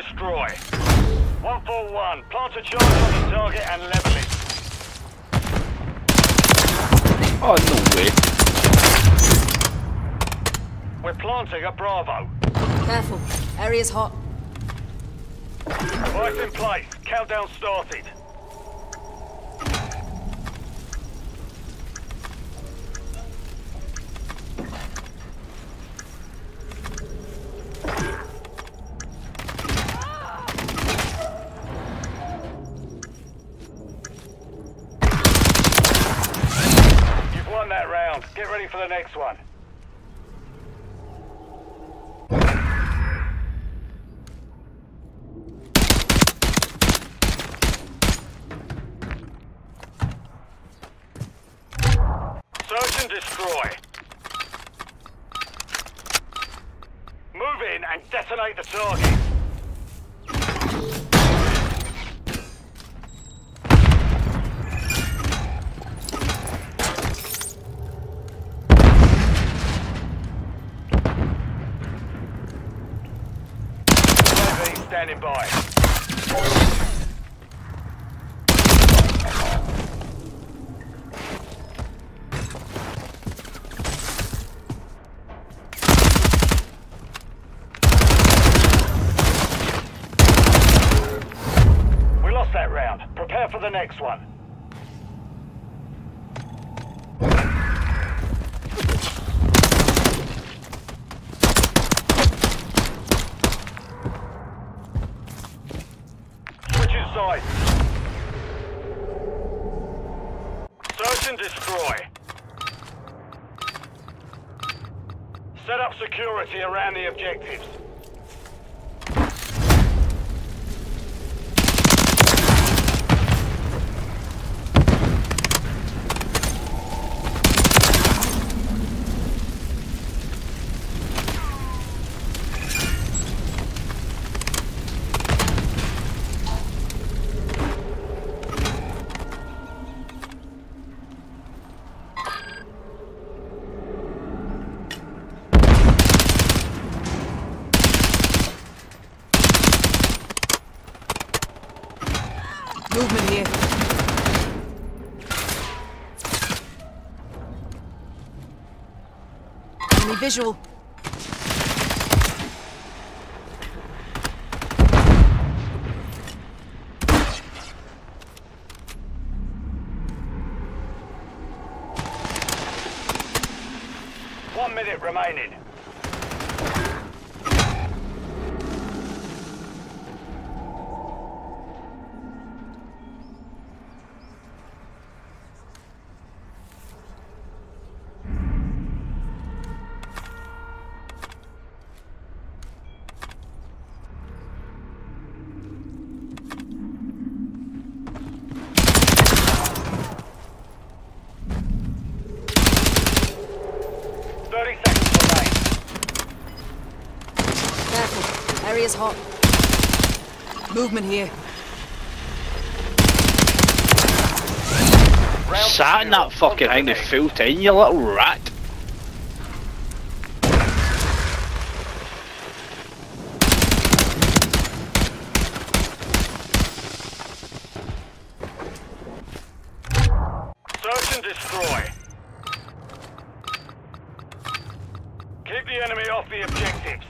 destroy. 141, plant a charge on the target and level it. Oh, no way. We're planting at Bravo. Careful. Area's hot. Device in place. Countdown started. You've won that round. Get ready for the next one. Search and destroy. Move in and detonate the target. UAV standing by. That round. Prepare for the next one. Switching sides. Search and destroy. Set up security around the objectives. Movement here. Enemy visual. One minute remaining. Careful. Area's hot. Movement here. Sat in that fucking thing the full time, you little rat. Search and destroy. Keep the enemy off the objectives.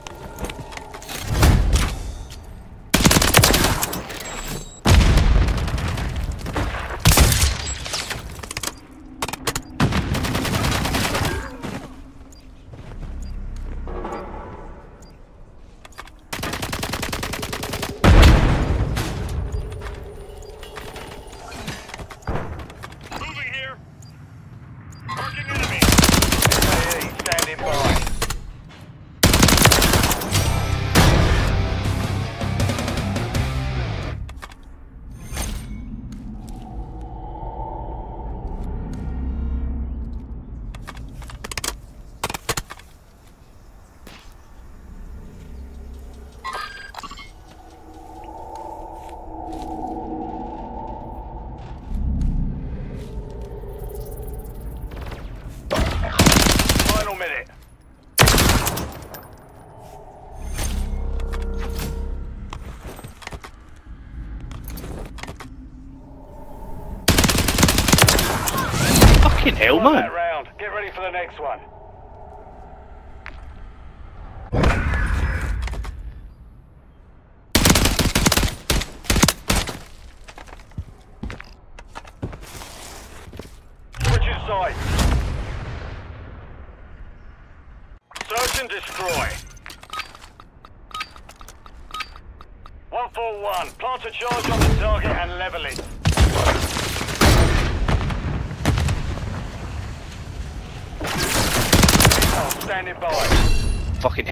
Moving here. Marking enemy. UAV standing by. Fucking hell, Won man. that round. Get ready for the next one. Switching sides. Search and destroy. 141. Plant a charge on the target and level it. Intel standing by. Fucking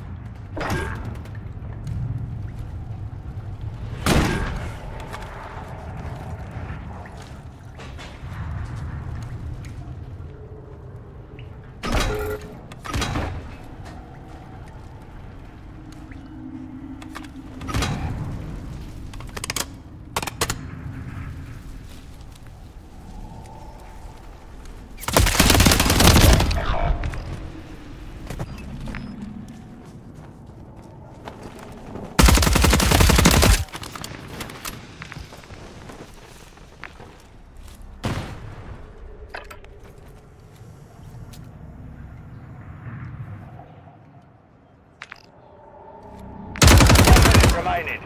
Remaining.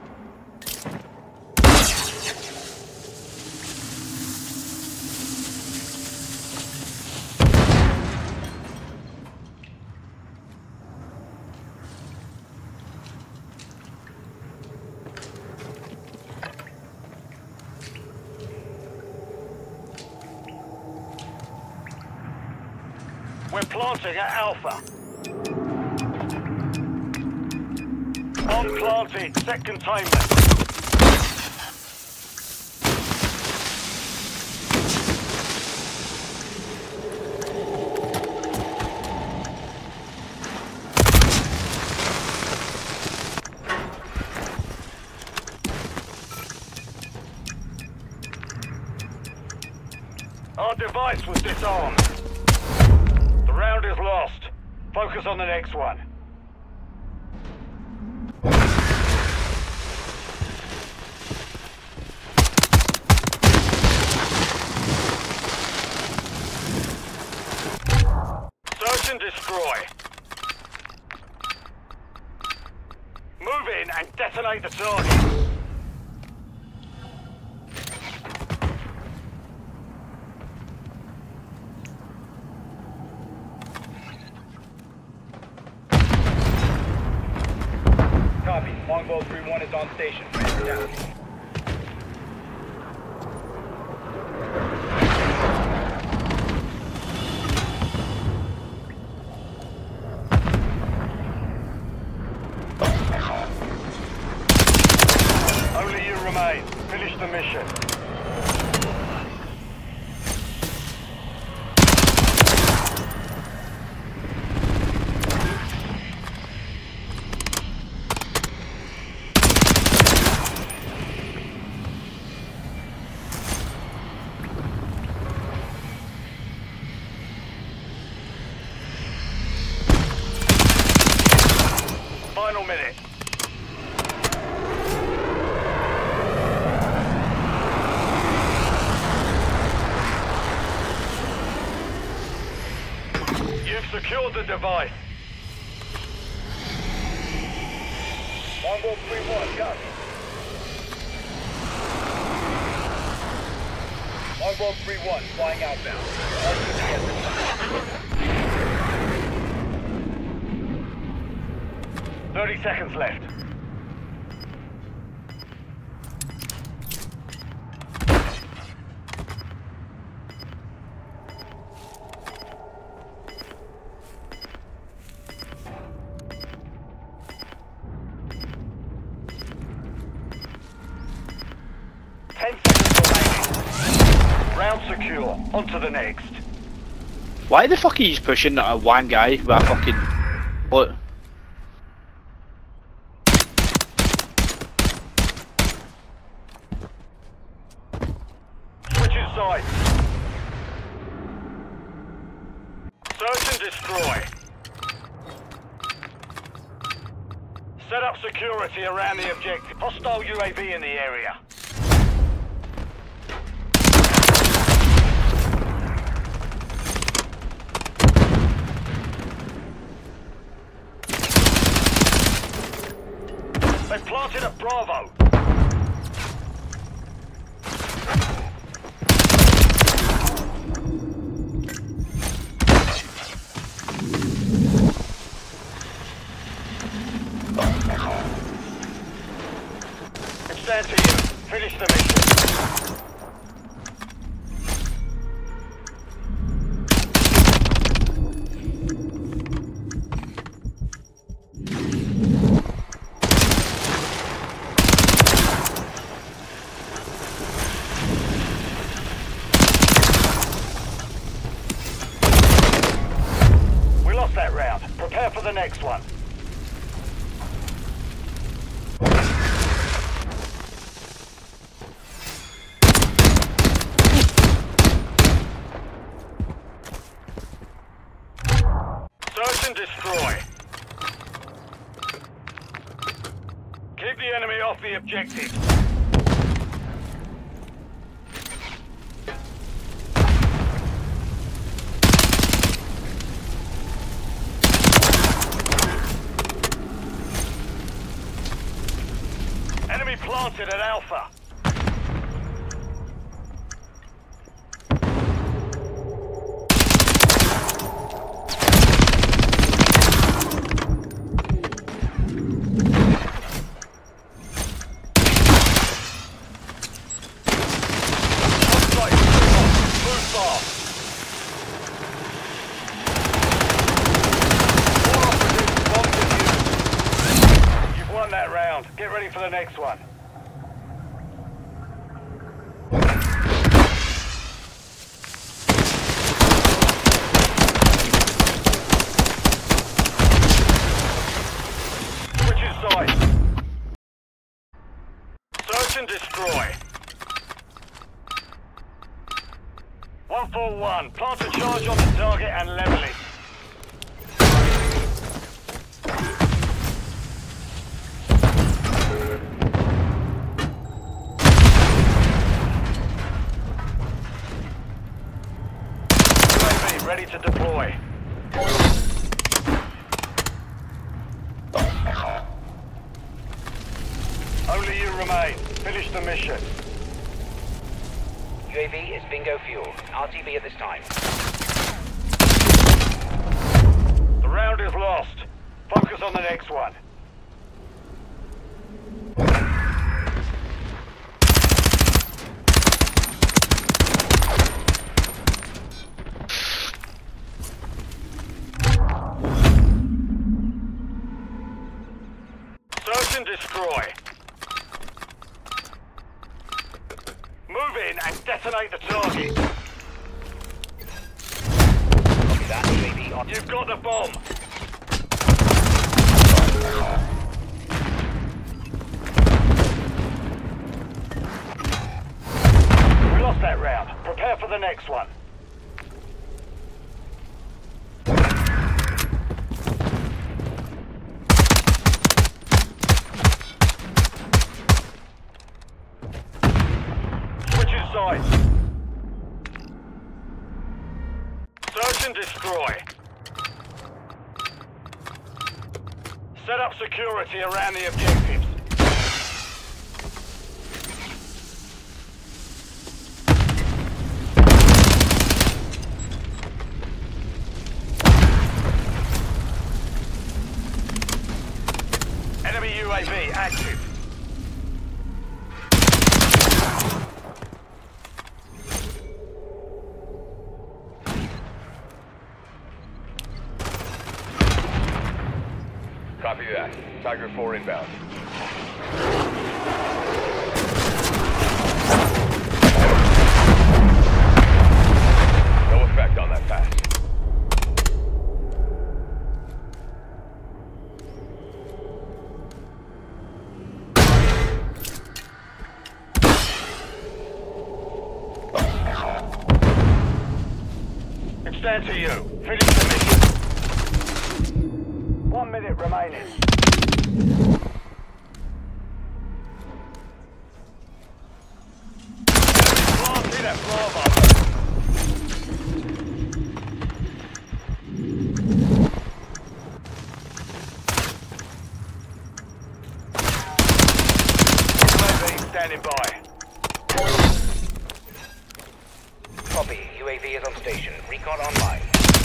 We're planting at Alpha. On planted, set containment. Our device was disarmed. The round is lost. Focus on the next one. Search and destroy. Move in and detonate the target. Copy. Longbow 3-1 is on station. Ramp down. Only you remain. Finish the mission. Final minute. You've secured the device. Longbow 3-1, copy. Longbow 3-1, flying outbound. RTB at this time. 30 seconds left. Round secure. On to the next. Why the fuck are you pushing that one guy with a fucking... What? Switching sides. Search and destroy. Set up security around the objective. Hostile UAV in the area. Bravo. It's down to you. Finish the mission. We lost that round. Prepare for the next one. Search and destroy. Keep the enemy off the objective. Enemy planted at Alpha. Get ready for the next one. Switching sides. Search and destroy. 141. Plant a charge on the target and level it. Ready to deploy. Only you remain. Finish the mission. UAV is bingo fuel. RTB at this time. The round is lost. Focus on the next one. Search and destroy. Move in and detonate the target. Copy that. UAV on. You've got the bomb. We lost that round. Prepare for the next one. Sides. Search and destroy. Set up security around the objectives. Enemy UAV active. Copy that. Tiger 4 inbound. No effect on that pass. It's down to you. Finish the mission. 1 minute remaining. Planted at Bravo. recon online.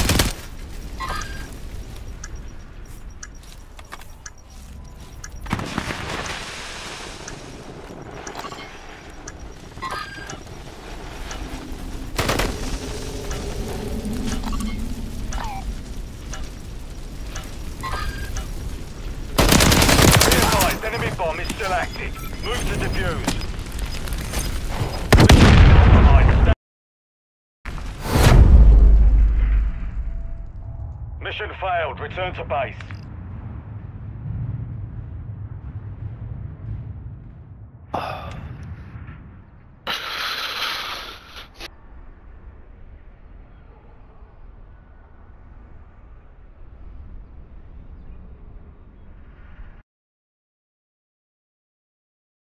Be advised, enemy bomb is still active. Move to defuse. Mission failed. Return to base.